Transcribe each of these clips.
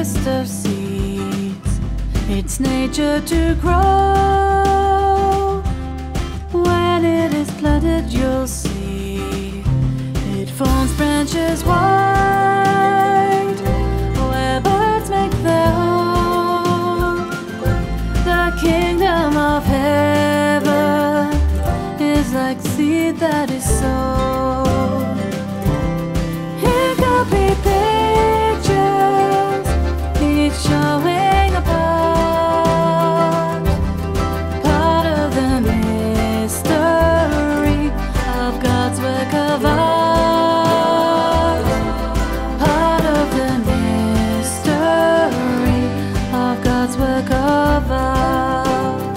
harvest of seeds. It's nature to grow. When it is planted, you'll see it forms branches wide, where birds make their home. The kingdom of heaven is like seed that is sown. It could be pictures, each showing a part of the mystery of God's work of art. Part of the mystery of God's work of art.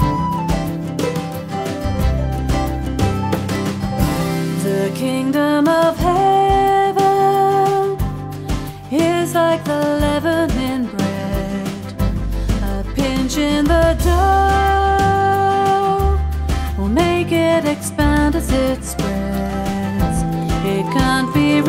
The kingdom of heaven is like the leaven in bread. A pinch in the dough will make it expand as it spreads. It can't be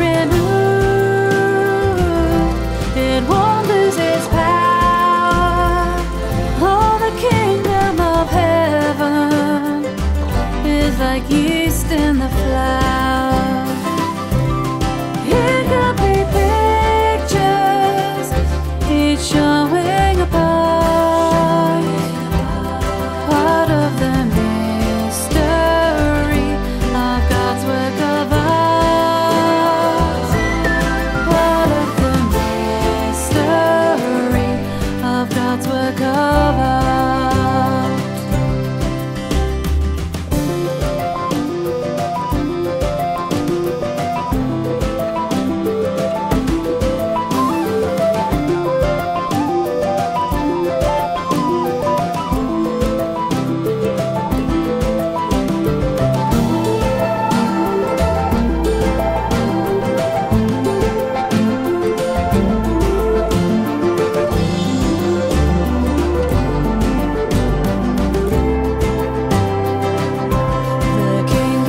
renewed, it won't lose its power. Oh, the kingdom of heaven is like yeast in the flour. It could be pictures, each showing a part of the mystery of God's work of art. Part of the mystery of God's work of art.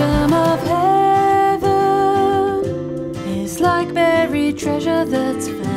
Like buried treasure that's found